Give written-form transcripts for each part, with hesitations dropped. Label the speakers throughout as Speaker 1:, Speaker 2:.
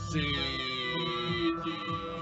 Speaker 1: City.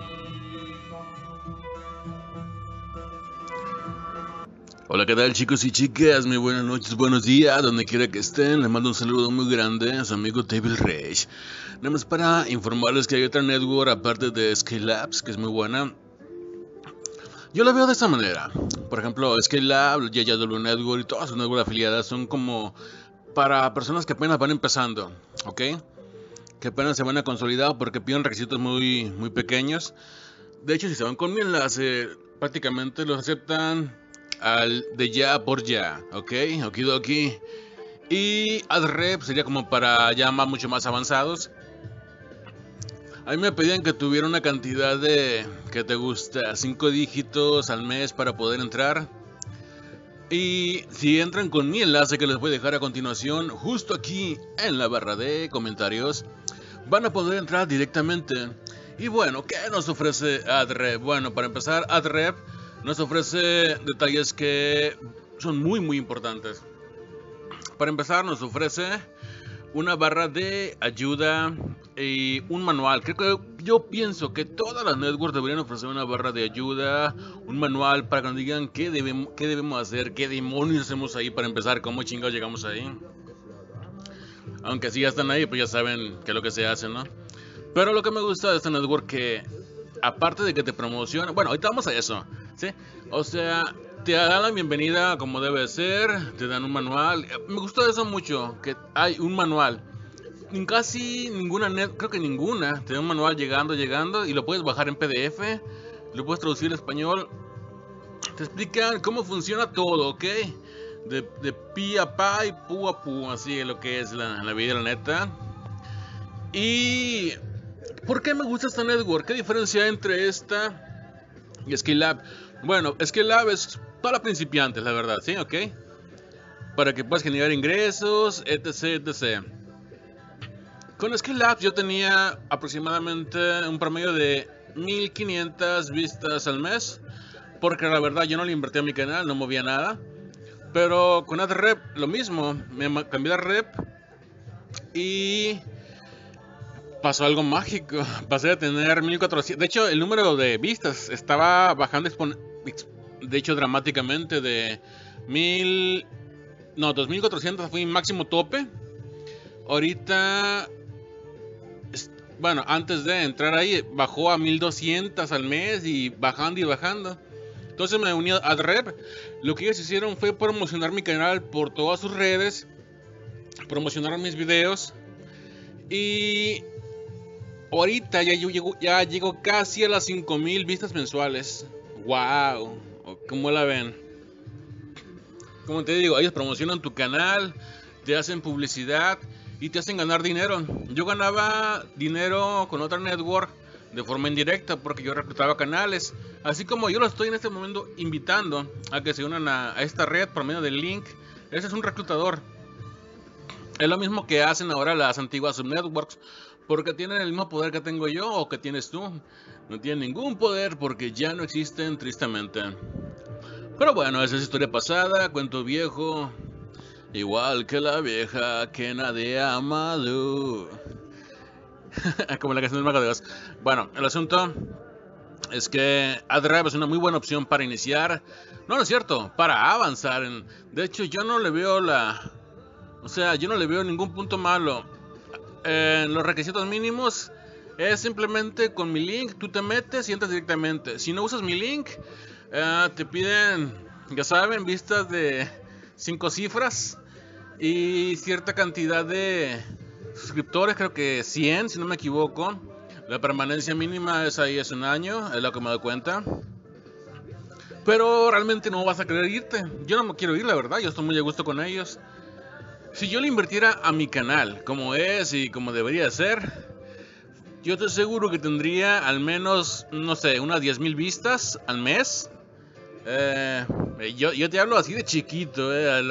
Speaker 1: Hola, ¿qué tal, chicos y chicas? Muy buenas noches, buenos días, donde quiera que estén. Les mando un saludo muy grande a su amigo Table Rage. Nada más para informarles que hay otra network aparte de Skylabs, que es muy buena. Yo la veo de esta manera. Por ejemplo, Skylab, JW Network y todas sus networks afiliadas son como para personas que apenas van empezando, ¿ok? Que apenas se van a consolidar porque piden requisitos muy pequeñños. De hecho, si se van con mi enlace, prácticamente los aceptan de ya por ya, ¿ok? Okidoki. Y AdRep sería como para ya mucho más avanzados. A mí me pedían que tuviera una cantidad de, ¿qué te gusta? 5 dígitos al mes para poder entrar. Y si entran con mi enlace que les voy a dejar a continuación, justo aquí en la barra de comentarios, van a poder entrar directamente. Y bueno, ¿qué nos ofrece AdRep? Bueno, para empezar, AdRep nos ofrece detalles que son muy importantes. Para empezar, nos ofrece una barra de ayuda y un manual. Yo pienso que todas las networks deberían ofrecer una barra de ayuda, un manual para que nos digan qué debemos hacer, qué demonios hacemos ahí para empezar, cómo chingados llegamos ahí. Aunque si ya están ahí, pues ya saben qué es lo que se hace, ¿no? Pero lo que me gusta de esta network que, aparte de que te promociona, bueno, ahorita vamos a eso, ¿sí? O sea, te dan la bienvenida como debe ser, te dan un manual. Me gustó eso mucho, que hay un manual. Casi ninguna creo que ninguna, te da un manual llegando y lo puedes bajar en PDF, lo puedes traducir al español. Te explican cómo funciona todo, ¿ok? De pi a pa y pu a pu, así es lo que es la vida, la neta. Y ¿por qué me gusta esta network? ¿Qué diferencia hay entre esta y Skylab? Bueno, Skylab es para principiantes, la verdad, ¿sí? ¿Ok? Para que puedas generar ingresos, etc. Con Skylab yo tenía aproximadamente un promedio de 1500 vistas al mes. Porque la verdad yo no le invertí a mi canal, no movía nada. Pero con AdRep lo mismo, me cambié de rep y pasó algo mágico. Pasé a tener 1400. De hecho, el número de vistas estaba bajando de hecho dramáticamente de 1000, no, 2400 fue mi máximo tope. Ahorita, bueno, antes de entrar ahí bajó a 1200 al mes y bajando. Entonces me uní a AdRep. Lo que ellos hicieron fue promocionar mi canal por todas sus redes, promocionar mis videos y ahorita ya llego casi a las 5000 vistas mensuales. Wow, ¿cómo la ven? Como te digo, ellos promocionan tu canal, te hacen publicidad y te hacen ganar dinero. Yo ganaba dinero con otra network de forma indirecta porque yo reclutaba canales. Así como yo lo estoy en este momento invitando a que se unan a esta red por medio del link. Ese es un reclutador. Es lo mismo que hacen ahora las antiguas subnetworks, porque tienen el mismo poder que tengo yo o que tienes tú. No tienen ningún poder porque ya no existen, tristemente. Pero bueno, esa es historia pasada, cuento viejo. Igual que la vieja que nadie ha amado. Como la canción del Mago de Oz. Bueno, el asunto es que AdRep es una muy buena opción para iniciar. No es cierto, para avanzar. De hecho, yo no le veo yo no le veo ningún punto malo. Los requisitos mínimos es simplemente con mi link, tú te metes y entras directamente. Si no usas mi link, te piden, ya saben, vistas de 5 cifras y cierta cantidad de suscriptores, creo que 100 si no me equivoco. La permanencia mínima es un año, es lo que me doy cuenta. Pero realmente no vas a querer irte. Yo no me quiero ir, la verdad, yo estoy muy a gusto con ellos. Si yo le invirtiera a mi canal como es y como debería ser, yo estoy seguro que tendría al menos, no sé, unas 10,000 vistas al mes. Yo te hablo así de chiquito,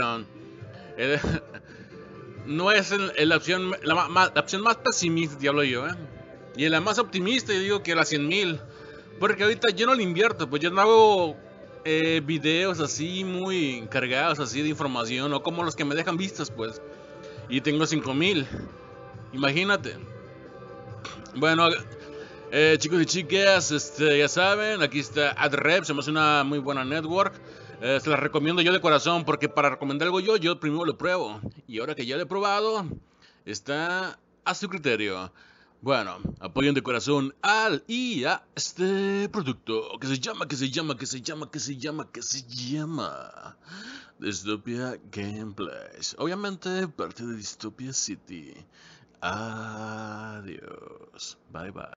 Speaker 1: no es la opción más pesimista, te hablo yo, Y la más optimista, yo digo que las 100,000. Porque ahorita yo no le invierto, pues yo no hago videos así muy cargados así de información, o como los que me dejan vistas, pues. Y tengo 5,000. Imagínate. Bueno, chicos y chicas, ya saben, aquí está AdRep, se me hace una muy buena network. Se la recomiendo yo de corazón porque para recomendar algo yo primero lo pruebo. Y ahora que ya lo he probado, está a su criterio. Bueno, apoyen de corazón al y a este producto que se llama Dystopia Gameplays. Obviamente parte de Dystopia City. Adiós. Bye bye.